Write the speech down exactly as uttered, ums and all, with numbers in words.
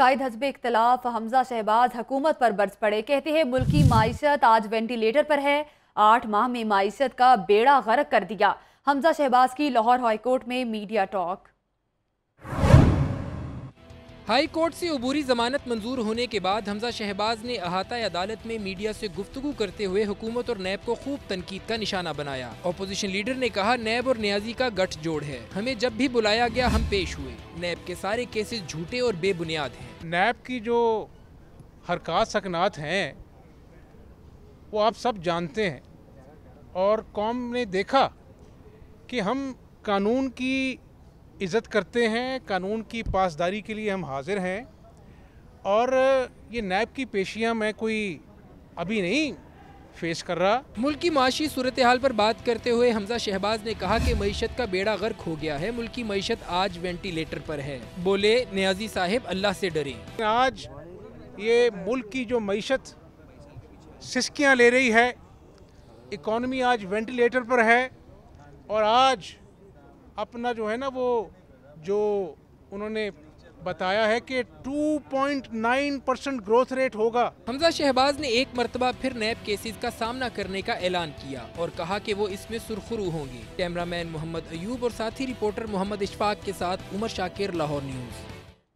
قائد حزب اختلاف حمزہ شہباز حکومت پر برس پڑے، کہتے ہیں ملکی معیشت آج وینٹیلیٹر پر ہے، آٹھ ماہ میں معیشت کا بیڑا غرق کر دیا۔ حمزہ شہباز کی لاہور ہائی کورٹ میں میڈیا ٹاک۔ ہائی کورٹ سے عبوری ضمانت منظور ہونے کے بعد حمزہ شہباز نے احاطہ عدالت میں میڈیا سے گفتگو کرتے ہوئے حکومت اور نیب کو خوب تنقید کا نشانہ بنایا۔ اپوزیشن لیڈر نے کہا نیب اور نیازی کا گٹھ جوڑ ہے، ہمیں جب بھی بلایا گیا ہم پیش ہوئے، نیب کے سارے کیسز جھوٹے اور بے بنیاد ہیں۔ نیب کی جو حرکات سکنات ہیں وہ آپ سب جانتے ہیں، اور قوم نے دیکھا کہ ہم قانون کی عزت کرتے ہیں، قانون کی پاسداری کے لیے ہم حاضر ہیں، اور یہ نیب کی پیشیاں میں کوئی ابھی نہیں فیس کر رہا۔ ملکی معاشی صورتحال پر بات کرتے ہوئے حمزہ شہباز نے کہا کہ معیشت کا بیڑا غرق ہو گیا ہے، ملکی معیشت آج وینٹیلیٹر پر ہے۔ بولے نیازی صاحب اللہ سے ڈریں۔ آج یہ ملک کی جو معیشت سسکیاں لے رہی ہے، اکانومی آج وینٹیلیٹر پر ہے، اور آج اپنا جو ہے نا وہ جو انہوں نے بتایا ہے کہ two point nine percent growth rate ہوگا۔ حمزہ شہباز نے ایک مرتبہ پھر نیب کیسز کا سامنا کرنے کا اعلان کیا اور کہا کہ وہ اس میں سرخرو ہوں گے۔ کیمرہ مین محمد ایوب اور ساتھی رپورٹر محمد اشفاق کے ساتھ عمر شاکر، لاہور نیوز۔